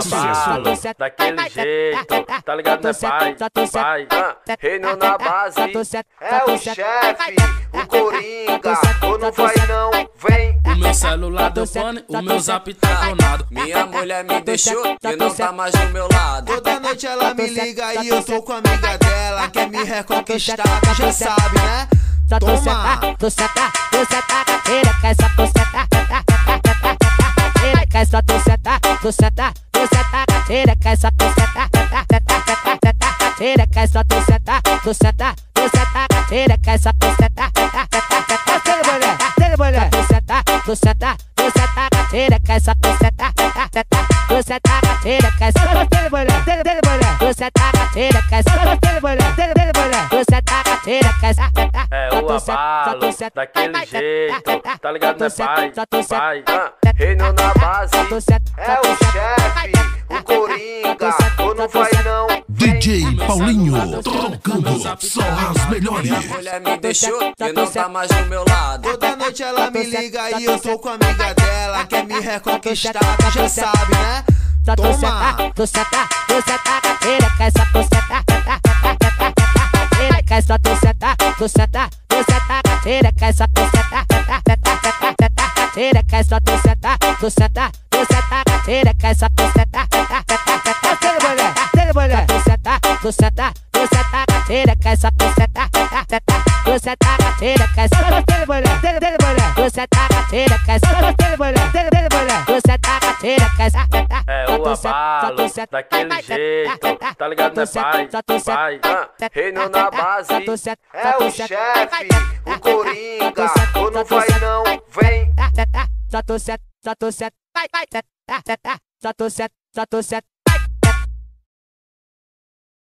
abalo, daquele jeito, tá ligado, né, pai? Pai, Reino na base, é o chefe, o Coringa, ou não vai não, vem. O meu celular deu pane, o meu zap tá clonado. Minha mulher me deixou e não tá mais do meu lado. Toda noite ela me liga e eu tô com a amiga dela. Quer me reconquistar, tu já sabe, né? Toma! Tu senta, xereca, essa tu senta, xereca, essa tu senta, xereca, essa tu senta, xereca, essa tu senta, xereca, essa tu senta, mulher, tu senta, xereca, essa tu senta, xereca, essa mulher, tu senta, xereca, essa mulher, tu senta, xereca, essa é o abalo, daquele jeito, tá ligado, né, pai? Pai, Reino na base, é o chefe, o Coringa, ou não vai não, vem. DJ Paulinho, tocando só as melhores. Minha mulher me deixou e não tá mais do meu lado. Toda noite ela me liga e eu tô com a amiga dela. Quer me reconquistar, tu já sabe, né? Toma! Tu senta, xereca, essa tu senta, xereca, essa tu senta, xereca, essa tu senta, xereca, essa tu senta, xereca, essa tu senta, mulher, tu senta, xereca, essa tu senta, xereca, essa mulher, tu senta, xereca, essa mulher, tu senta, xereca, essa é o abalo, daquele jeito, tá ligado, né, pai? Pai, Reino na base, é o chefe, o Coringa, ou não vai não, vem. só tu senta,